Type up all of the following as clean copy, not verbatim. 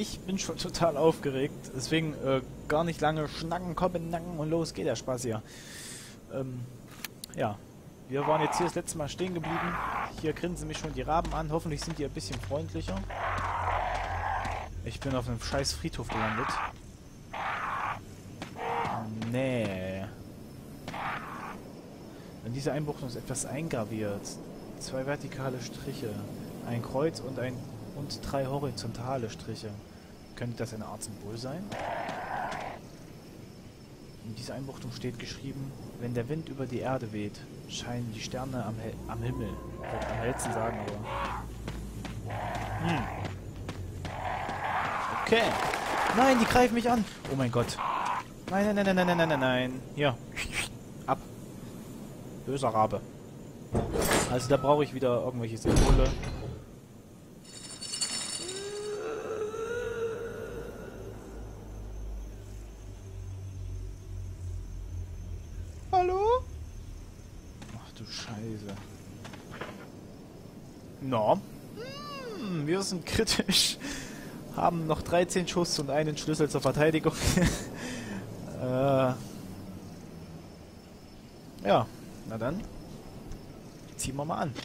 ich bin schon total aufgeregt. Deswegen gar nicht lange schnacken, kommen, nacken und los geht der Spaß hier. Ja, wir waren jetzt hier das letzte Mal stehen geblieben. Hier grinsen mich schon die Raben an. Hoffentlich sind die ein bisschen freundlicher. Ich bin auf einem scheiß Friedhof gelandet. Nee. In dieser Einbuchtung ist etwas eingraviert. 2 vertikale Striche. Ein Kreuz und 3 horizontale Striche. Könnte das eine Art Symbol sein? In dieser Einbuchtung steht geschrieben, wenn der Wind über die Erde weht, scheinen die Sterne am Himmel. Ich wollte am hellsten sagen, aber... Okay. Nein, die greifen mich an. Oh mein Gott. Nein, nein, nein, nein, nein, nein, nein, nein. Hier. Ab. Böser Rabe. Also da brauche ich wieder irgendwelche Symbole. Hallo? Ach du Scheiße. No. Wir sind kritisch. Haben noch 13 Schuss und einen Schlüssel zur Verteidigung. Ja, na dann. Ziehen wir mal an.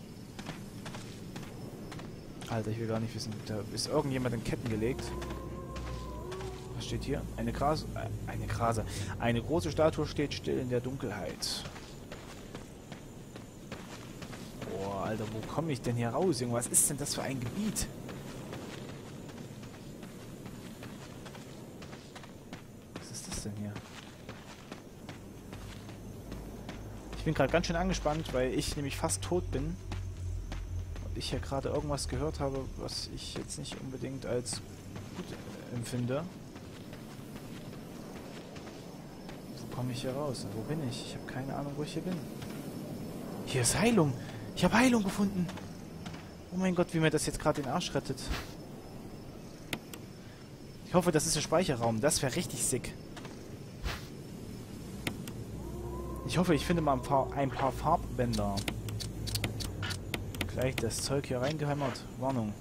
Alter, ich will gar nicht wissen. Da ist irgendjemand in Ketten gelegt. Was steht hier? Eine Grase. Eine große Statue steht still in der Dunkelheit. Boah, Alter, wo komme ich denn hier raus? Junge, was ist denn das für ein Gebiet? Was ist das denn hier? Ich bin gerade ganz schön angespannt, weil ich nämlich fast tot bin. Und ich ja gerade irgendwas gehört habe, was ich jetzt nicht unbedingt als gut empfinde. Wo komme ich hier raus? Wo bin ich? Ich habe keine Ahnung, wo ich hier bin. Hier ist Heilung. Ich habe Heilung gefunden. Oh mein Gott, wie mir das jetzt gerade den Arsch rettet. Ich hoffe, das ist der Speicherraum. Das wäre richtig sick. Ich hoffe, ich finde mal ein paar Farbbänder. Gleich das Zeug hier reingehämmert. Warnung.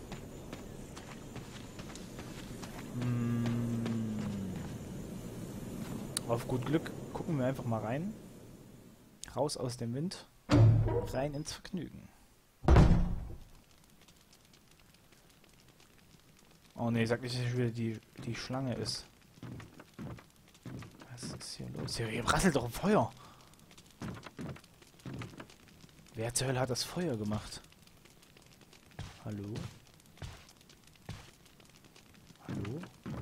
Auf gut Glück gucken wir einfach mal rein. Raus aus dem Wind. Rein ins Vergnügen. Oh ne, sag nicht, dass es wieder die Schlange ist. Was ist hier los? Hier rasselt doch ein Feuer. Wer zur Hölle hat das Feuer gemacht? Hallo? Hallo?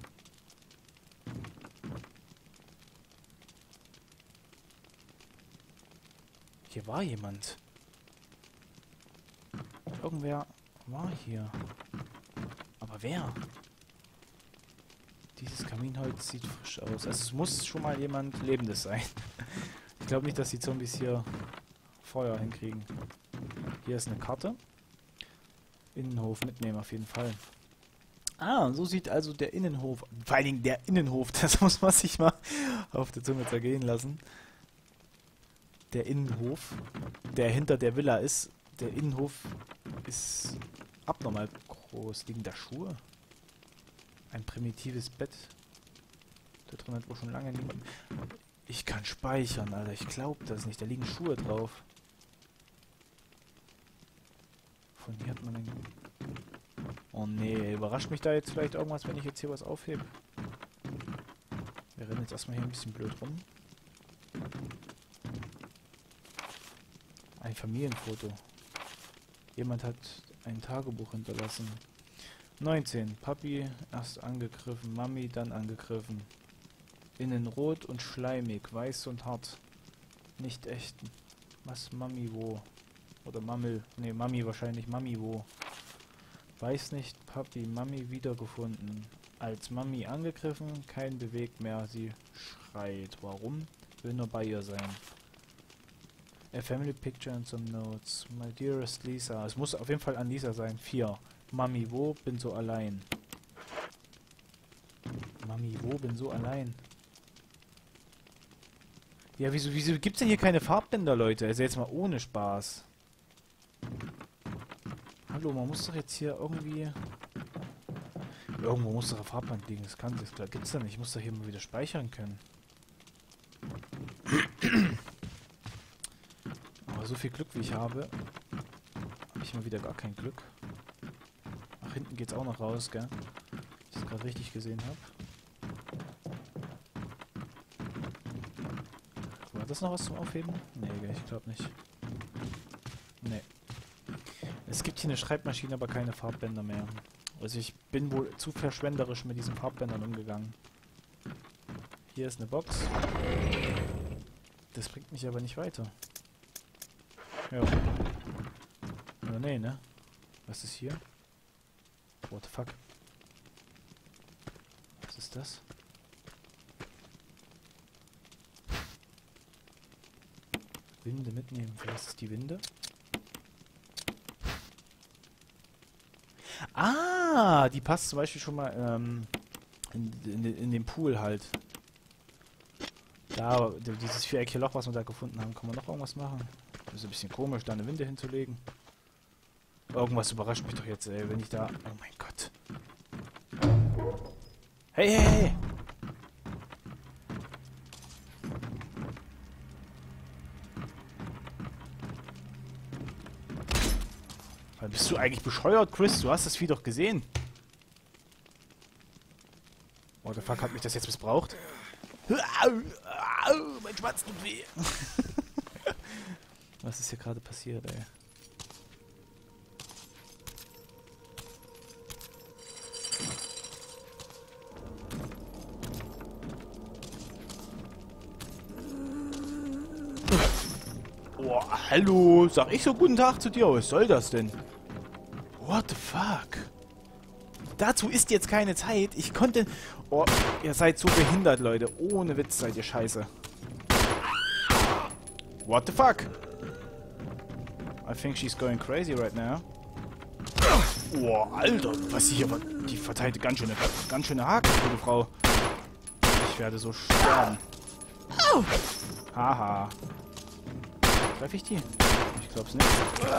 Hier war jemand. Irgendwer war hier. Aber wer? Dieses Kaminholz sieht frisch aus. Also es muss schon mal jemand Lebendes sein. Ich glaube nicht, dass die Zombies hier Feuer hinkriegen. Hier ist eine Karte. Innenhof mitnehmen auf jeden Fall. Ah, so sieht also der Innenhof. Vor allen Dingen der Innenhof. Das muss man sich mal auf der Zunge zergehen lassen. Der Innenhof, der hinter der Villa ist. Der Innenhof ist abnormal groß. Liegen da Schuhe? Ein primitives Bett. Da drin hat wohl schon lange niemand... Ich kann speichern, Alter. Ich glaube das nicht. Da liegen Schuhe drauf. Von hier hat man einen... Oh nee, überrascht mich da jetzt vielleicht irgendwas, wenn ich jetzt hier was aufhebe? Wir rennen jetzt erstmal hier ein bisschen blöd rum. Ein Familienfoto. Jemand hat ein Tagebuch hinterlassen. 19. Papi erst angegriffen, Mami dann angegriffen. Innen rot und schleimig, weiß und hart. Nicht echt. Was Mami wo? Oder Mammel. Ne, Mami wahrscheinlich. Mami wo? Weiß nicht. Papi, Mami wiedergefunden. Als Mami angegriffen, kein Beweg mehr. Sie schreit. Warum? Will nur bei ihr sein. A family picture and some notes. My dearest Lisa. Es muss auf jeden Fall an Lisa sein. 4. Mami wo? Bin so allein. Mami wo? Bin so allein. Ja, wieso gibt's denn hier keine Farbbänder, Leute? Also jetzt mal ohne Spaß. Hallo, man muss doch jetzt hier irgendwie... Irgendwo muss doch eine Fahrband liegen. Das kann das gibt's da nicht. Ich muss doch hier mal wieder speichern können. Aber so viel Glück wie ich habe ich mal wieder gar kein Glück. Nach hinten geht's auch noch raus, gell? Ich das gerade richtig gesehen habe. War das noch was zum Aufheben? Nee, gell, ich glaube nicht. Nee. Es gibt hier eine Schreibmaschine, aber keine Farbbänder mehr. Also ich bin wohl zu verschwenderisch mit diesen Farbbändern umgegangen. Hier ist eine Box. Das bringt mich aber nicht weiter. Ja. Oder nee, ne? Was ist hier? What the fuck? Was ist das? Winde mitnehmen. Was ist die Winde? Ah, die passt zum Beispiel schon mal in den Pool halt. Da, dieses viereckige Loch, was wir da gefunden haben, kann man noch irgendwas machen. Das ist ein bisschen komisch, da eine Winde hinzulegen. Irgendwas überrascht mich doch jetzt, ey, wenn ich da... Oh mein Gott. Hey, hey, hey! Bist du eigentlich bescheuert, Chris? Du hast das Vieh doch gesehen. What the fuck, hat mich das jetzt missbraucht? Mein Schwanz tut weh. Was ist hier gerade passiert, ey? Oh, hallo, sag ich so guten Tag zu dir? Was soll das denn? What the fuck? Dazu ist jetzt keine Zeit. Ich konnte... Oh, ihr seid so behindert, Leute. Ohne Witz seid ihr scheiße. What the fuck? I think she's going crazy right now. Oh, Alter. Was hier... Die verteilte ganz schöne Haken, gute Frau. Ich werde so sterben. Haha. Treffe ich die? Ich glaub's nicht.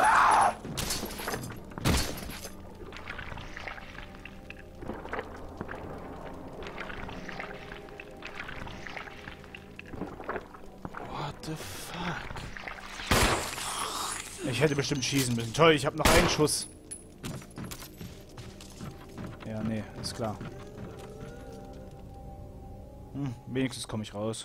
What the fuck? Ich hätte bestimmt schießen müssen. Toll, ich habe noch einen Schuss. Ja, nee, ist klar. Wenigstens komme ich raus.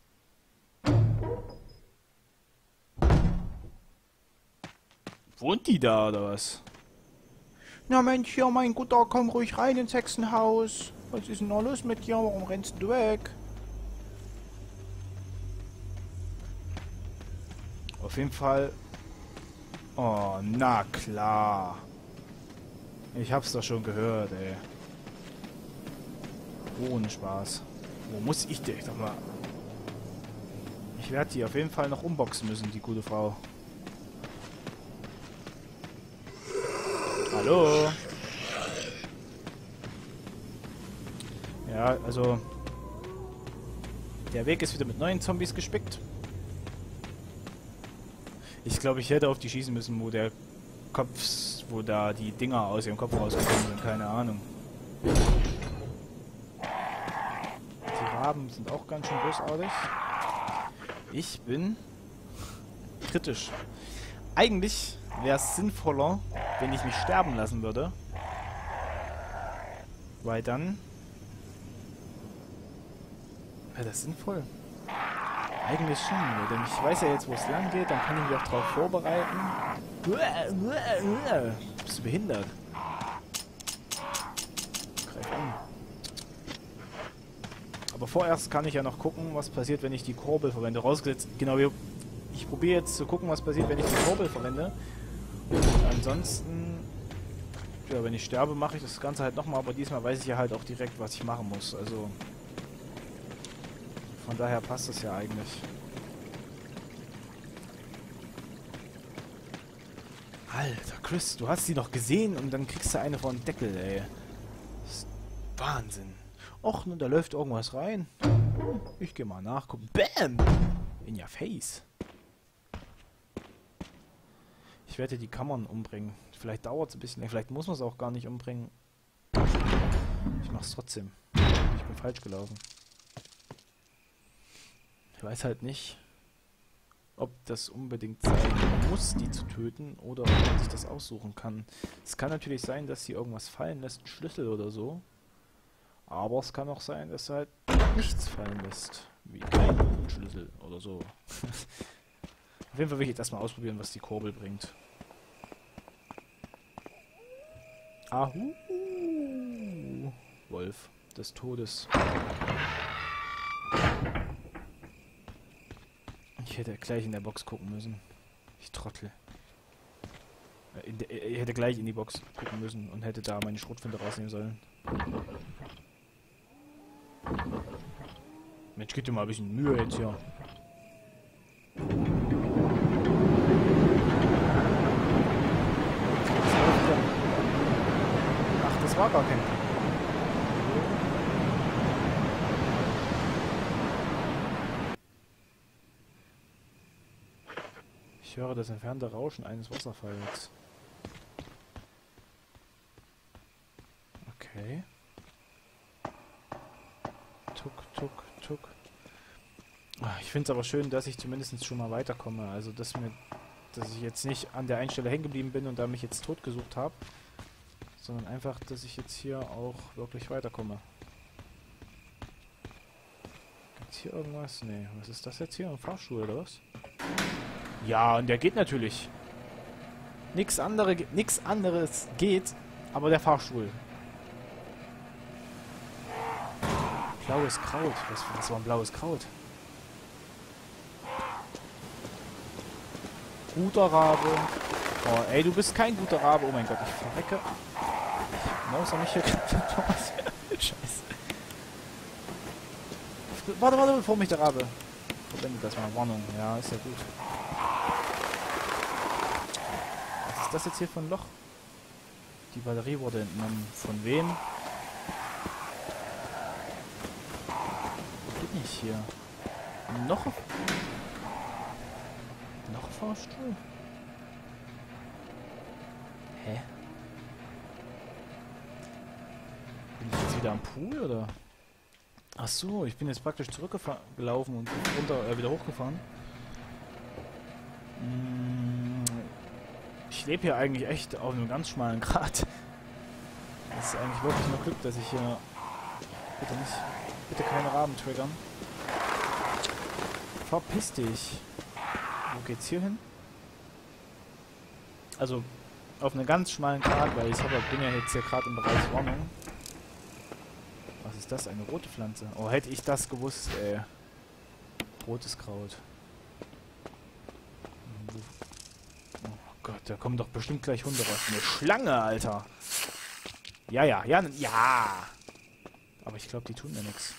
Wohnt die da, oder was? Na Mensch, hier, mein Guter, komm ruhig rein ins Hexenhaus. Was ist denn noch los mit dir? Warum rennst du weg? Auf jeden Fall... Oh, na klar. Ich hab's doch schon gehört, ey. Ohne Spaß. Wo muss ich denn? Doch mal... Ich werde die auf jeden Fall noch umboxen müssen, die gute Frau. Hallo? Ja, also... Der Weg ist wieder mit neuen Zombies gespickt. Ich glaube, ich hätte auf die schießen müssen, wo der Kopf... wo da die Dinger aus ihrem Kopf rausgekommen sind. Keine Ahnung. Die Raben sind auch ganz schön bösartig. Ich bin... kritisch. Eigentlich wäre es sinnvoller, wenn ich mich sterben lassen würde. Weil dann... Wäre das sinnvoll? Eigentlich schon, denn ich weiß ja jetzt, wo es lang geht, dann kann ich mich auch darauf vorbereiten. Bist du behindert? Greif an. Aber vorerst kann ich ja noch gucken, was passiert, wenn ich die Kurbel verwende. Rausgesetzt, genau, ich probiere jetzt zu gucken, was passiert, wenn ich die Kurbel verwende. Und ansonsten, ja, wenn ich sterbe, mache ich das Ganze halt nochmal, aber diesmal weiß ich ja halt auch direkt, was ich machen muss. Also, von daher passt es ja eigentlich. Alter, Chris, du hast sie noch gesehen und dann kriegst du eine von Deckel, ey. Das ist Wahnsinn. Och, nun, da läuft irgendwas rein. Ich gehe mal nachgucken. Bam! In your face. Ich werde die Kammern umbringen. Vielleicht dauert es ein bisschen. Vielleicht muss man es auch gar nicht umbringen. Ich mach's trotzdem. Ich bin falsch gelaufen. Ich weiß halt nicht, ob das unbedingt sein muss, die zu töten, oder ob man sich das aussuchen kann. Es kann natürlich sein, dass sie irgendwas fallen lässt, einen Schlüssel oder so. Aber es kann auch sein, dass er halt nichts fallen lässt. Wie kein Schlüssel oder so. Auf jeden Fall will ich jetzt erstmal ausprobieren, was die Kurbel bringt. Ahu! Wolf des Todes. Ich hätte gleich in der Box gucken müssen. Ich Trottel. Ich hätte gleich in die Box gucken müssen und hätte da meine Schrotflinte rausnehmen sollen. Mensch, gib dir mal ein bisschen Mühe jetzt hier. Ach, das war gar kein... Ich höre das entfernte Rauschen eines Wasserfalls. Okay. Tuck, tuck, tuck. Ich finde es aber schön, dass ich zumindest schon mal weiterkomme. Also, dass ich jetzt nicht an der einen Stelle hängen geblieben bin und da mich jetzt tot gesucht habe. Sondern einfach, dass ich jetzt hier auch wirklich weiterkomme. Gibt's hier irgendwas? Nee, was ist das jetzt hier? Ein Fahrstuhl oder was? Ja, und der geht natürlich. Nix anderes geht, aber der Fahrstuhl. Blaues Kraut. Was war ein blaues Kraut? Guter Rabe. Oh, ey, du bist kein guter Rabe. Oh mein Gott, ich verrecke. Ich mauser mich hier gerade. Scheiße. Warte, vor mich der Rabe. Verwendet das mal. Warnung. Ja, ist ja gut. Was ist das jetzt hier für ein Loch? Die Batterie wurde entnommen. Von wem? Wo bin ich hier? Noch ein Fahrstuhl? Hä? Bin ich jetzt wieder am Pool, oder? Ach so, ich bin jetzt praktisch zurückgelaufen und wieder hochgefahren. Ich lebe hier eigentlich echt auf einem ganz schmalen Grat. Das ist eigentlich wirklich nur Glück, dass ich hier... Bitte keine Raben triggern. Verpiss dich. Wo geht's hier hin? Also, auf einen ganz schmalen Grat, weil ich bin ja jetzt hier gerade im Bereich Warnung. Was ist das? Eine rote Pflanze? Oh, hätte ich das gewusst, ey. Rotes Kraut. Oh Gott, da kommen doch bestimmt gleich Hunde raus. Eine Schlange, Alter! Ja. Aber ich glaube, die tun mir nichts.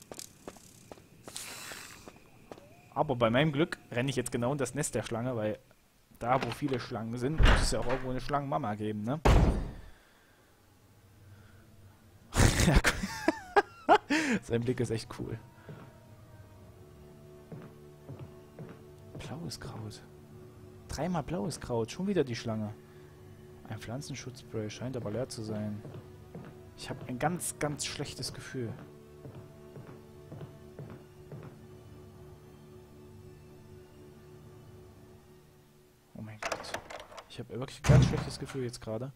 Aber bei meinem Glück renne ich jetzt genau in das Nest der Schlange, weil da, wo viele Schlangen sind, muss es ja auch irgendwo eine Schlangenmama geben, ne? Sein Blick ist echt cool. Blaues Kraut. 3-mal blaues Kraut. Schon wieder die Schlange. Ein Pflanzenschutzspray scheint aber leer zu sein. Ich habe ein ganz, ganz schlechtes Gefühl. Oh mein Gott. Ich habe wirklich ein ganz schlechtes Gefühl jetzt gerade.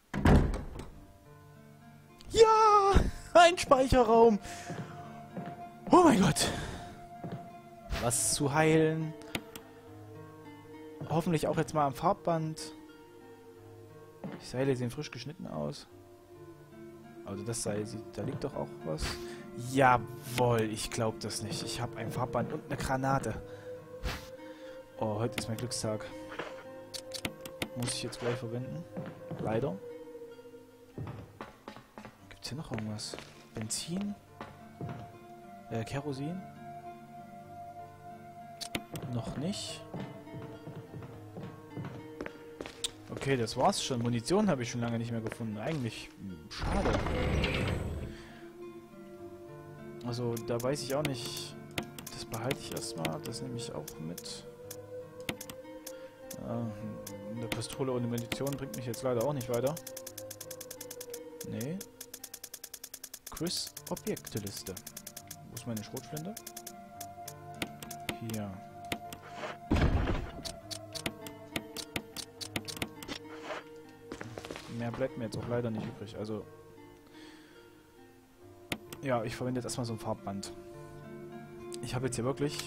Ja! Ein Speicherraum! Oh mein Gott! Was zu heilen. Hoffentlich auch jetzt mal am Farbband. Die Seile sehen frisch geschnitten aus. Also das Seil sieht... Da liegt doch auch was. Jawohl, ich glaube das nicht. Ich habe ein Farbband und eine Granate. Oh, heute ist mein Glückstag. Muss ich jetzt gleich verwenden. Leider. Gibt's hier noch irgendwas? Benzin? Kerosin? Noch nicht. Okay, das war's schon. Munition habe ich schon lange nicht mehr gefunden. Eigentlich schade. Also, da weiß ich auch nicht. Das behalte ich erstmal. Das nehme ich auch mit. Eine Pistole ohne Munition bringt mich jetzt leider auch nicht weiter. Nee. Chris Objekteliste. Wo ist meine Schrotflinte? Hier. Mehr bleibt mir jetzt auch leider nicht übrig. Also ja, ich verwende jetzt erstmal so ein Farbband. Ich habe jetzt hier wirklich...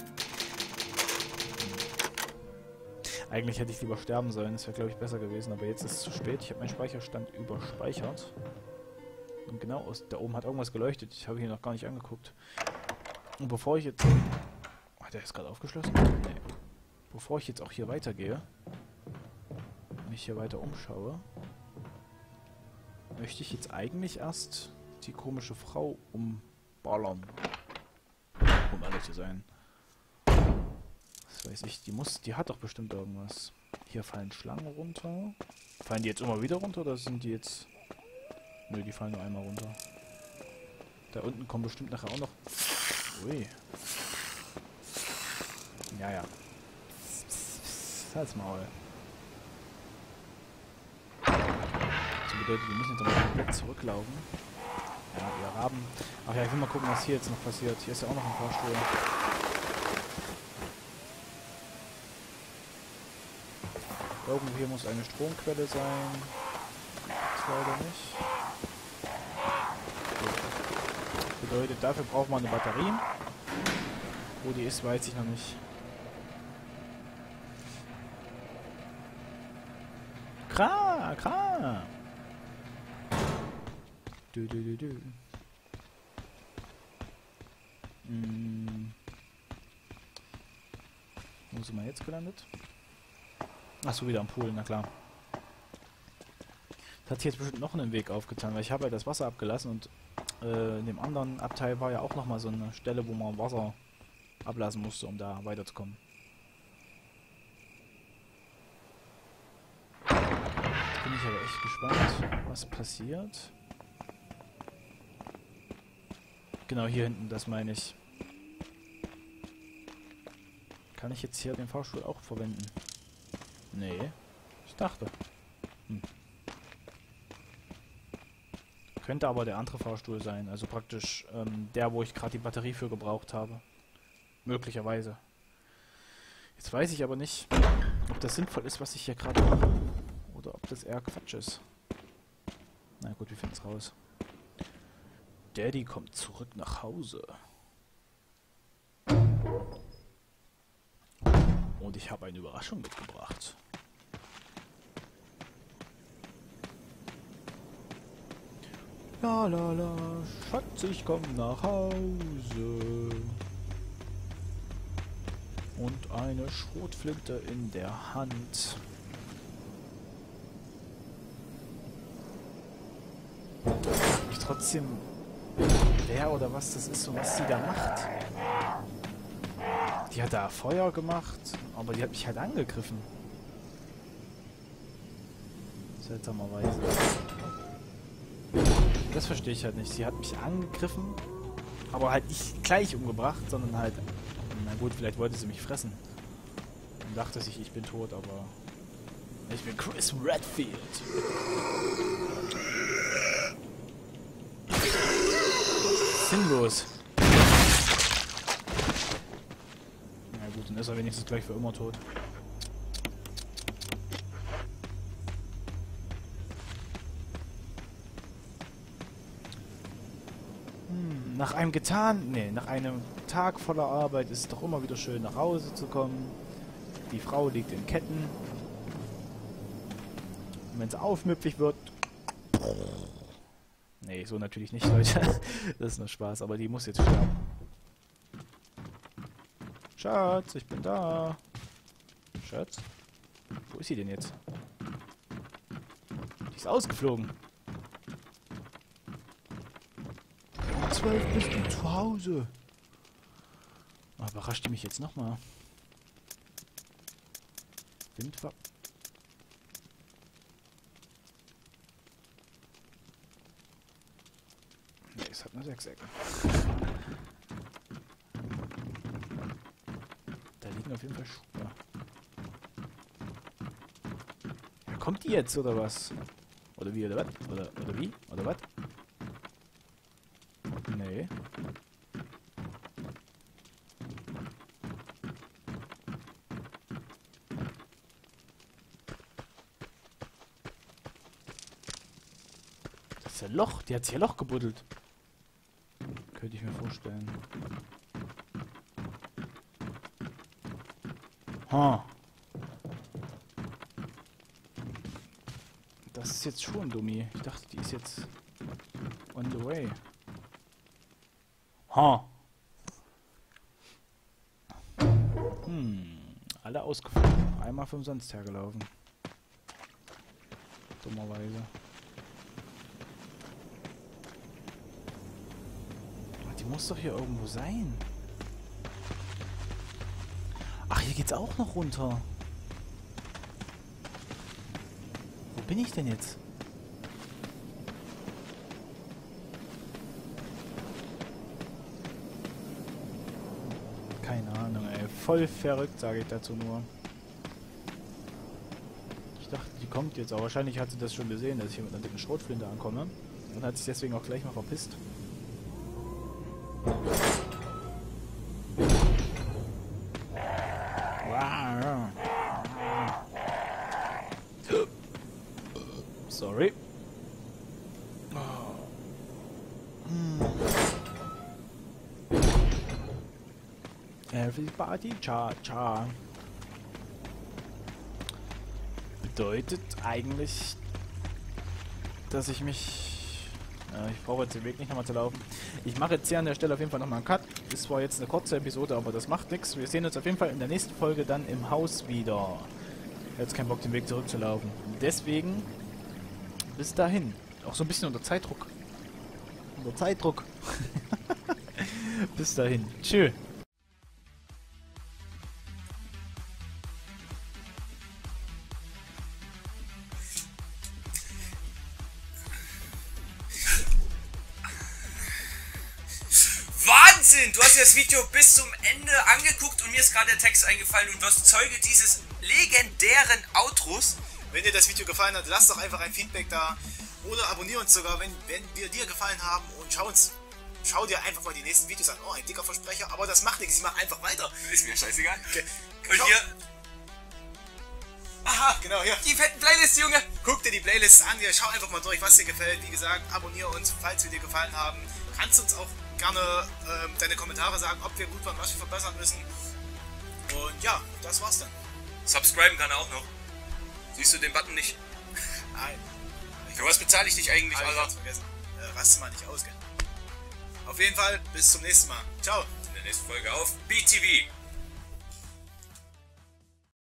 Eigentlich hätte ich lieber sterben sollen. Das wäre, glaube ich, besser gewesen. Aber jetzt ist es zu spät. Ich habe meinen Speicherstand überspeichert. Und genau, da oben hat irgendwas geleuchtet. Ich habe hier noch gar nicht angeguckt. Und bevor ich jetzt... Hat der ist gerade aufgeschlossen? Nee. Bevor ich jetzt auch hier weitergehe, mich hier weiter umschaue, möchte ich jetzt eigentlich erst die komische Frau umballern. Um ehrlich zu sein. Was weiß ich, die hat doch bestimmt irgendwas. Hier fallen Schlangen runter. Fallen die jetzt immer wieder runter oder sind die jetzt... Nö, die fallen nur einmal runter. Da unten kommen bestimmt nachher auch noch... Ui. Ja, ja. Halt's Maul. Das bedeutet, wir müssen jetzt aber komplett zurücklaufen. Ja, wir haben... Ach ja, ich will mal gucken, was hier jetzt noch passiert. Hier ist ja auch noch ein Fahrstuhl. Irgendwo hier muss eine Stromquelle sein. Das leider nicht. Das bedeutet, dafür braucht man eine Batterie. Wo die ist, weiß ich noch nicht. Kra! Du. Wo sind wir jetzt gelandet? Achso, wieder am Pool, na klar. Das hat hier jetzt bestimmt noch einen Weg aufgetan, weil ich habe ja das Wasser abgelassen und in dem anderen Abteil war ja auch nochmal so eine Stelle, wo man Wasser ablassen musste, um da weiterzukommen. Bin ich aber echt gespannt, was passiert. Genau, hier hinten, das meine ich. Kann ich jetzt hier den Fahrstuhl auch verwenden? Nee, ich dachte. Könnte aber der andere Fahrstuhl sein, also praktisch der, wo ich gerade die Batterie für gebraucht habe. Möglicherweise. Jetzt weiß ich aber nicht, ob das sinnvoll ist, was ich hier gerade mache. Oder ob das eher Quatsch ist. Na gut, wir finden es raus. Daddy kommt zurück nach Hause. Und ich habe eine Überraschung mitgebracht. La la la, Schatz, ich komm nach Hause. Und eine Schrotflinte in der Hand. Ich trotzdem, wer oder was das ist und was sie da macht. Die hat da Feuer gemacht, aber die hat mich halt angegriffen. Seltsamerweise. Das verstehe ich halt nicht. Sie hat mich angegriffen, aber halt nicht gleich umgebracht, sondern halt... Na gut, vielleicht wollte sie mich fressen. Und dachte sich, ich bin tot, aber... Ich bin Chris Redfield. Sinnlos. Na gut, dann ist er wenigstens gleich für immer tot. Nach einem Tag voller Arbeit ist es doch immer wieder schön, nach Hause zu kommen. Die Frau liegt in Ketten. Und wenn sie aufmüpfig wird... Nee, so natürlich nicht, Leute. Das ist nur Spaß, aber die muss jetzt sterben. Schatz, ich bin da. Schatz? Wo ist sie denn jetzt? Die ist ausgeflogen. 12 bist du zu Hause. Oh, überrascht die mich jetzt nochmal. Windver... Ne, es hat nur 6 Ecken. Da liegen auf jeden Fall Schuhe. Ja, kommt die jetzt, oder was? Oder wie, oder was? Oder wie? Oder was? Okay. Das ist ein Loch. Die hat sich ein Loch gebuddelt. Könnte ich mir vorstellen. Ha. Das ist jetzt schon Dummi. Ich dachte, die ist jetzt on the way. Ha. Alle ausgefallen. Einmal vom sonst hergelaufen. Dummerweise. Die muss doch hier irgendwo sein. Ach, hier geht's auch noch runter. Wo bin ich denn jetzt? Keine Ahnung, ey. Voll verrückt, sage ich dazu nur. Ich dachte, die kommt jetzt, aber wahrscheinlich hat sie das schon gesehen, dass ich hier mit einer dicken Schrotflinte ankomme. Und hat sich deswegen auch gleich mal verpisst. Sorry. Everybody cha-cha. Bedeutet eigentlich, dass ich mich... ich brauche jetzt den Weg nicht nochmal zu laufen. Ich mache jetzt hier an der Stelle auf jeden Fall nochmal einen Cut. Ist zwar jetzt eine kurze Episode, aber das macht nichts. Wir sehen uns auf jeden Fall in der nächsten Folge dann im Haus wieder. Ich habe jetzt keinen Bock, den Weg zurückzulaufen. Deswegen, bis dahin. Auch so ein bisschen unter Zeitdruck. Unter Zeitdruck. Bis dahin. Tschüss. Wahnsinn! Du hast das Video bis zum Ende angeguckt und mir ist gerade der Text eingefallen und wirst Zeuge dieses legendären Outros. Wenn dir das Video gefallen hat, lass doch einfach ein Feedback da oder abonniere uns sogar, wenn wir dir gefallen haben und schau dir einfach mal die nächsten Videos an. Oh, ein dicker Versprecher, aber das macht nichts, ich mach einfach weiter. Ist mir scheißegal. Okay. Und hier... Aha, genau, hier. Die fetten Playlists, Junge! Guck dir die Playlists an, schau einfach mal durch, was dir gefällt. Wie gesagt, abonniere uns, falls wir dir gefallen haben. Kannst uns auch gerne deine Kommentare sagen, ob wir gut waren, was wir verbessern müssen. Und ja, das war's dann. Subscriben kann er auch noch. Siehst du den Button nicht? Nein. Für was bezahle ich dich eigentlich, Ich Alter? hab's vergessen. Raste mal nicht aus, gell? Auf jeden Fall, bis zum nächsten Mal. Ciao. In der nächsten Folge auf BTV.